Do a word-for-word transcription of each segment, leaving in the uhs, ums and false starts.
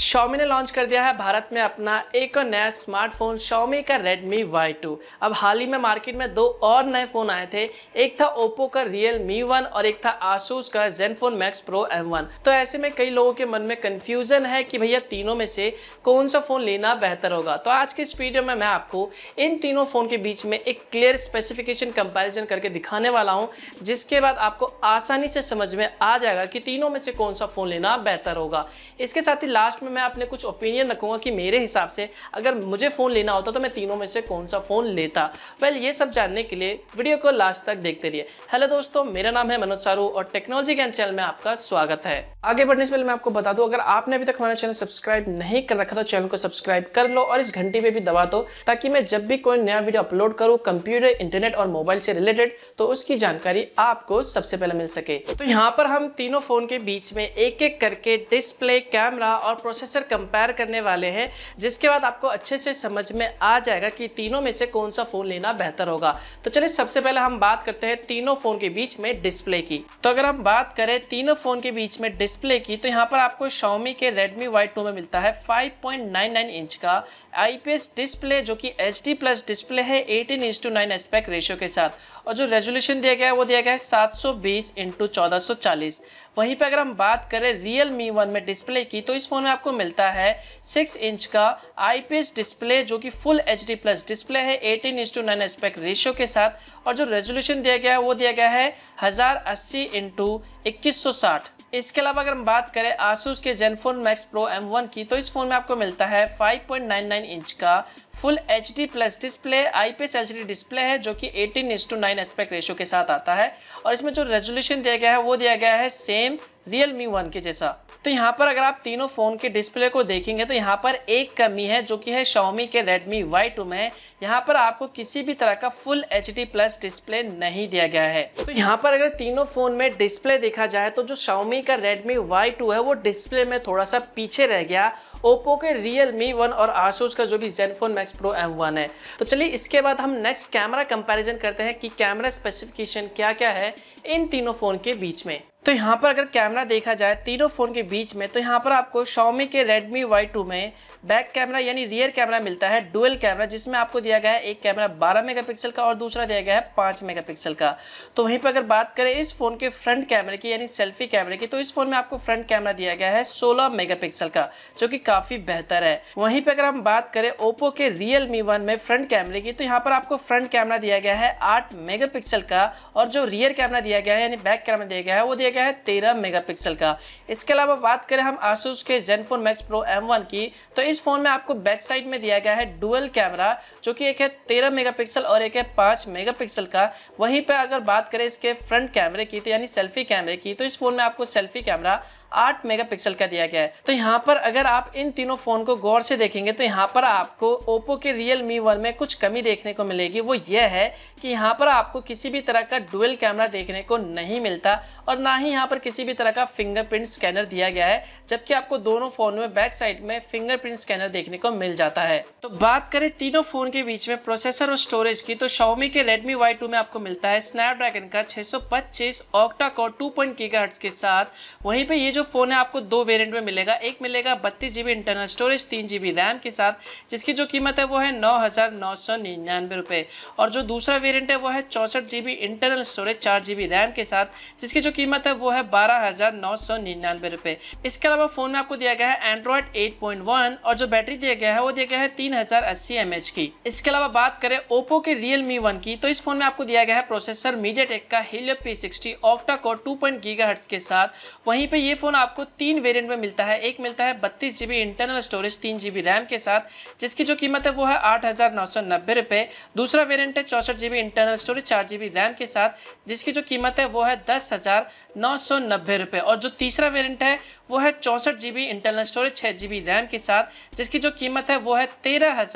Xiaomi ने launch कर दिया है भारत में अपना एक और नया स्मार्टफोन Xiaomi का Redmi वाई टू। अब हाल ही में मार्केट में दो और नए फ़ोन आए थे, एक था Oppo का Realme वन और एक था Asus का Zenfone Max Pro M one. तो ऐसे में कई लोगों के मन में कंफ्यूजन है कि भैया तीनों में से कौन सा फ़ोन लेना बेहतर होगा। तो आज के इस वीडियो में मैं आपको इन तीनों फ़ोन के बीच में एक क्लियर स्पेसिफिकेशन कंपैरिजन करके दिखाने वाला हूँ, जिसके बाद आपको आसानी से समझ में आ जाएगा कि तीनों में से कौन सा फ़ोन लेना बेहतर होगा। इसके साथ ही लास्ट में मैं अपने कुछ ओपिनियन रखूंगा कि मेरे हिसाब से अगर मुझे फ़ोन लेना होता तो मैं तीनों में से कौन सा फ़ोन लेता। वेल ये सब जानने के लिए वीडियो को लास्ट तक देखते रहिए। हेलो दोस्तों, मेरा नाम है मनोज सारू और टेक्नोलॉजी ज्ञान चैनल में आपका स्वागत है। आगे बढ़ने से पहले मैं आपको बता दूं, अगर आपने अभी तक हमारा चैनल सब्सक्राइब नहीं कर रखा तो चैनल को सब्सक्राइब कर लो और इस घंटी पे भी दबा दो, ताकि मैं जब भी कोई नया वीडियो अपलोड करूँ कंप्यूटर, इंटरनेट और मोबाइल से रिलेटेड, तो उसकी जानकारी आपको सबसे पहले मिल सके। तो यहाँ पर हम तीनों फ़ोन के बीच में एक एक करके डिस्प्ले, कैमरा और प्रोसेसर कंपेयर करने वाले हैं, जिसके बाद आपको अच्छे से समझ में आ जाएगा कि तीनों में से कौन सा फ़ोन लेना बेहतर होगा। तो चलिए सबसे पहले हम बात करते हैं तीनों फ़ोन के बीच में डिस्प्ले की। तो अगर हम बात करें तीनों फ़ोन के बीच में डिस्प्ले की, तो यहाँ पर आपको Xiaomi के Redmi वाई टू में मिलता है five point nine nine inch का आईपीएस डिस्प्ले, जो कि एच डी प्लस डिस्प्ले है eighteen is to nine aspect ratio के साथ, और जो रेजोल्यूशन दिया गया है वो दिया गया है सात सौ बीस इंटू चौदह सौ चालीस। वहीं पे अगर हम बात करें Realme वन में डिस्प्ले की, तो इस फोन में आपको मिलता है सिक्स इंच का आईपीएस डिस्प्ले, जो कि full H D plus display है eighteen is to nine aspect ratio के साथ, और जो रेजोल्यूशन दिया गया है वो दिया गया है हजार अस्सी इंटू इक्कीस सौ साठ। इसके अलावा अगर हम बात करें Asus के Zenfone Max Pro M one की, तो इस फोन में आपको मिलता है five point nine nine inch का full H D plus display, IPS LCD display है, जो कि eighteen is to nine aspect ratio के साथ आता है, और इसमें जो रेजोल्यूशन दिया गया है वो दिया गया है सेम Realme वन के जैसा। तो यहाँ पर अगर आप तीनों फ़ोन के डिस्प्ले को देखेंगे तो यहाँ पर एक कमी है, जो कि है Xiaomi के Redmi वाई टू में। यहाँ पर आपको किसी भी तरह का full H D plus display नहीं दिया गया है। तो यहाँ पर अगर तीनों फ़ोन में डिस्प्ले देखा जाए तो जो Xiaomi का Redmi वाई टू है वो डिस्प्ले में थोड़ा सा पीछे रह गया Oppo के Realme वन और Asus का जो भी Zenfone Max Pro M one है। तो चलिए इसके बाद हम नेक्स्ट कैमरा कंपैरिजन करते हैं कि कैमरा स्पेसिफिकेशन क्या क्या है इन तीनों फ़ोन के बीच में। तो यहाँ पर अगर कैमरा देखा जाए तीनों फ़ोन के बीच में, तो यहाँ पर आपको Xiaomi के Redmi वाई टू में बैक कैमरा यानी रियर कैमरा मिलता है डुअल कैमरा, जिसमें आपको दिया गया है एक कैमरा बारह मेगापिक्सल का और दूसरा दिया गया है पाँच मेगापिक्सल का। तो वहीं पर अगर बात करें इस फ़ोन के फ्रंट कैमरे की यानी सेल्फी कैमरे की, तो इस फ़ोन में आपको फ्रंट कैमरा दिया गया है सोलह मेगापिक्सल का, जो कि काफ़ी बेहतर है। वहीं पर अगर हम बात करें Oppo के Realme वन में फ्रंट कैमरे की, तो यहाँ पर आपको फ्रंट कैमरा दिया गया है आठ मेगापिक्सल का, और जो रियर कैमरा दिया गया है यानी बैक कैमरा दिया गया है वो दिया गया है तेरह मेगापिक्सल का। इसके अलावा बात करें हम Asus के Zenfone Max Pro M one की, तो इस फोन में आपको बैक साइड में दिया गया है डुअल कैमरा, जो कि एक है तेरह मेगापिक्सल और एक है पाँच मेगापिक्सल का। वहीं पे अगर बात करें इसके फ्रंट कैमरे की, तो यानी सेल्फी कैमरे की, तो इस फोन में आपको सेल्फी कैमरा आठ मेगापिक्सल का दिया गया है। तो यहाँ पर अगर आप इन तीनों फोन को गौर से देखेंगे तो यहाँ पर आपको Oppo के Realme वन में कुछ कमी देखने को मिलेगी। वो यह है कि यहाँ पर आपको किसी भी तरह का डुअल कैमरा देखने को नहीं मिलता, और ना ही यहाँ पर किसी भी तरह का फिंगरप्रिंट स्कैनर दिया गया है, जबकि आपको दोनों फोन में बैक साइड में फिंगरप्रिंट स्कैनर देखने को मिल जाता है। तो बात करें तीनों फोन के बीच में प्रोसेसर और स्टोरेज की, तो Xiaomi के Redmi वाई टू में आपको मिलता है स्नैपड्रैगन का छह सौ पच्चीस octa core two point gigahertz के साथ। वहीं पे ये जो फोन है आपको दो वेरिएंट में मिलेगा, एक मिलेगा बत्तीस जीबी इंटरनल स्टोरेज तीन जीबी रैम के साथ, जिसकी जो कीमत है वो है नौ हजार नौ सौ निन्यानवे रुपए, और जो दूसरा वेरिएंट है वो है चौसठ जीबी इंटरनल स्टोरेज चार जीबी रैम के साथ, जिसकी जो कीमत है वो है बारह हजार नौ सौ निन्यानवे रुपए। इसके अलावा फोन में आपको दिया गया है एंड्रॉइड एट पॉइंट वन, और जो बैटरी दिया गया है वो दिया गया है तीन हजार अस्सी एम एच की। इसके अलावा बात करें Oppo के Realme वन की, तो इस फोन में आपको दिया गया है प्रोसेसर MediaTek का Helio P sixty octa core two point gigahertz के साथ। वहीं पे ये फोन आपको तीन वेरिएंट में मिलता है, एक मिलता है बत्तीस जीबी इंटरनल स्टोरेज तीन जीबी रैम के साथ, जिसकी जो कीमत है वो है आठ हजार नौ सौ नब्बे रुपए। दूसरा वेरिएंट है चौसठ जीबी इंटरनल स्टोरेज चार जीबी रैम के साथ, जिसकी जो कीमत है वो है दस हजार नौ सौ नब्बे रुपए, और जो तीसरा वेरिएंट है वो है चौसठ जीबी इंटरनल स्टोरेज छह जीबी रैम के साथ, जिसकी जो कीमत है वो है तेरह हजार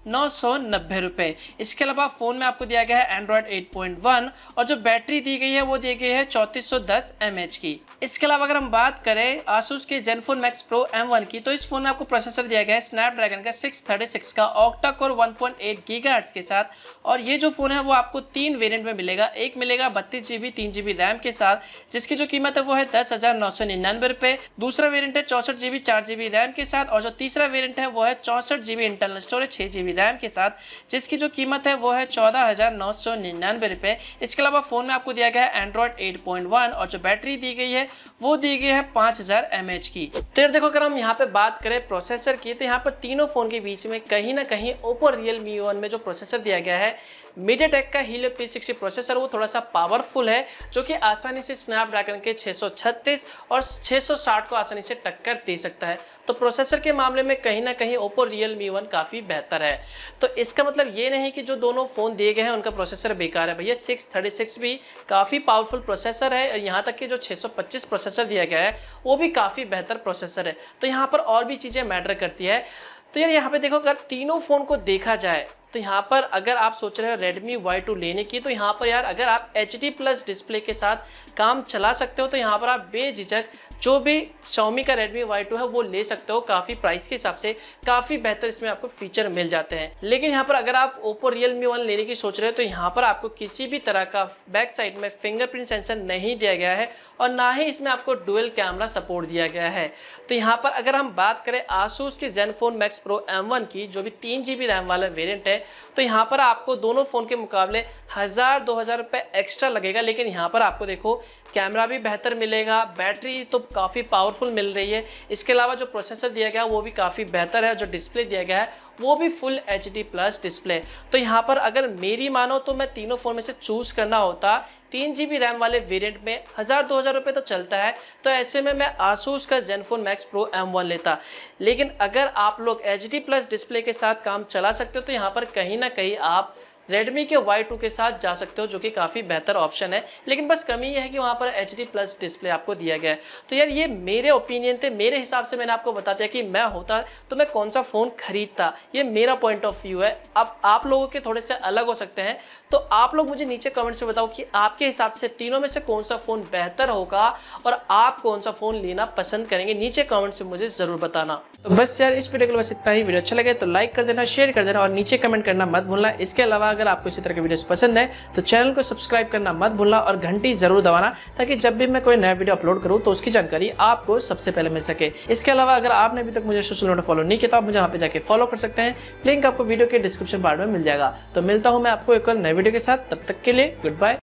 नौ सौ नब्बे रुपये। इसके अलावा फ़ोन में आपको दिया गया है एंड्रॉयड एट पॉइंट वन और जो बैटरी दी गई है वो दी गई है चौंतीस सौ दस एम एच की। इसके अलावा अगर हम बात करें आसूस के Zenfone Max Pro M one की, तो इस फोन में आपको प्रोसेसर दिया गया है स्नैपड्रैगन का सिक्स थर्टी सिक्स का octa core one point eight gigahertz के साथ। और ये जो फ़ोन है वो आपको तीन वेरिएंट में मिलेगा। एक मिलेगा बत्तीस जी बी तीन जी बी रैम के साथ, जिसकी जो कीमत है वो है दस हज़ार नौ सौ निन्यानवे रुपये। दूसरा वेरिएंट है चौंसठ जी बी चार जी बी रैम के साथ, और जो तीसरा वेरिएंट है वो है चौंसठ जी बी इंटरनल स्टोरेज छः जी बी रैम के साथ, जिसकी जो कीमत है वो है चौदह हज़ार नौ सौ निन्यानवे रुपये। इसके अलावा फ़ोन में आपको दिया गया है एंड्रॉयड एट पॉइंट वन और जो बैटरी दी गई है वो दी गई है पाँच हज़ार एम एच की। तो यार देखो, अगर हम यहाँ पे बात करें प्रोसेसर की, तो यहाँ पर तीनों फ़ोन के बीच में कहीं ना कहीं ओप्पो रियल मी वन में जो प्रोसेसर दिया गया है मीडियाटेक का हीलियो पी सिक्सटी प्रोसेसर, वो थोड़ा सा पावरफुल है, जो कि आसानी से स्नैपड्रैगन के छः सौ छत्तीस और छः सौ साठ को आसानी से टक्कर दे सकता है। तो प्रोसेसर के मामले में कहीं ना कहीं ओप्पो रियल मी वन काफ़ी बेहतर है। तो इसका मतलब ये नहीं कि जो दोनों फ़ोन दिए गए हैं उनका प्रोसेसर बेकार है। भैया सिक्स थर्टी सिक्स भी काफ़ी पावरफुल प्रोसेसर है, और यहाँ तक कि जो छः सौ पच्चीस प्रोसेसर दिया गया है वो भी काफ़ी बेहतर प्रोसेसर है। तो यहाँ पर और भी चीज़ें मैटर करती है। तो यार यहाँ पे देखो, अगर तीनों फ़ोन को देखा जाए तो यहाँ पर अगर आप सोच रहे हो Redmi वाई टू लेने की, तो यहाँ पर यार अगर आप एच डी प्लस डिस्प्ले के साथ काम चला सकते हो तो यहाँ पर आप बेझिझक जो भी Xiaomi का Redmi वाई टू है वो ले सकते हो। काफ़ी प्राइस के हिसाब से काफ़ी बेहतर इसमें आपको फीचर मिल जाते हैं। लेकिन यहाँ पर अगर आप Oppo Realme वन लेने की सोच रहे हो तो यहाँ पर आपको किसी भी तरह का बैक साइड में फिंगरप्रिंट सेंसर नहीं दिया गया है, और ना ही इसमें आपको डुअल कैमरा सपोर्ट दिया गया है। तो यहाँ पर अगर हम बात करें Asus के Zenfone Max Pro M one की, जो भी तीन जी बी रैम वाला वेरिएंट है, तो यहाँ पर आपको दोनों फ़ोन के मुकाबले हज़ार दो हज़ार रुपये एक्स्ट्रा लगेगा। लेकिन यहाँ पर आपको देखो कैमरा भी बेहतर मिलेगा, बैटरी तो काफ़ी पावरफुल मिल रही है। इसके अलावा जो प्रोसेसर दिया गया है वो भी काफ़ी बेहतर है, जो डिस्प्ले दिया गया है वो भी full H D plus display. तो यहाँ पर अगर मेरी मानो तो मैं तीनों फ़ोन में से चूज़ करना होता, तीन जी बी रैम वाले वेरिएंट में हज़ार दो हज़ार रुपये तो चलता है, तो ऐसे में मैं Asus का Zenfone Max Pro M one लेता। लेकिन अगर आप लोग एच डी प्लस डिस्प्ले के साथ काम चला सकते हो तो यहाँ पर कहीं ना कहीं आप Redmi के वाई टू के साथ जा सकते हो, जो कि काफ़ी बेहतर ऑप्शन है। लेकिन बस कमी यह है कि वहाँ पर एच डी प्लस डिस्प्ले आपको दिया गया है। तो यार ये मेरे ओपिनियन थे, मेरे हिसाब से मैंने आपको बता दिया कि मैं होता तो मैं कौन सा फ़ोन खरीदता। ये मेरा पॉइंट ऑफ व्यू है। अब आप लोगों के थोड़े से अलग हो सकते हैं, तो आप लोग मुझे नीचे कमेंट्स में बताओ कि आपके हिसाब से तीनों में से कौन सा फ़ोन बेहतर होगा और आप कौन सा फ़ोन लेना पसंद करेंगे। नीचे कमेंट्स में मुझे ज़रूर बताना। तो बस यार इस वीडियो के लिए बस इतना ही। वीडियो अच्छा लगे तो लाइक कर देना, शेयर कर देना और नीचे कमेंट करना मत भूलना। इसके अलावा अगर आपको इसी तरह के वीडियोस पसंद है तो चैनल को सब्सक्राइब करना मत भूलना और घंटी जरूर दबाना, ताकि जब भी मैं कोई नया वीडियो अपलोड करूं तो उसकी जानकारी आपको सबसे पहले मिल सके। इसके अलावा अगर आपने अभी तक मुझे सोशल मीडिया फॉलो नहीं किया तो आप मुझे वहां पे जाके फॉलो कर सकते हैं। लिंक आपको वीडियो के डिस्क्रिप्शन बार में मिल जाएगा। तो मिलता हूं मैं आपको एक और नए वीडियो के साथ, तब तक के लिए गुड बाय।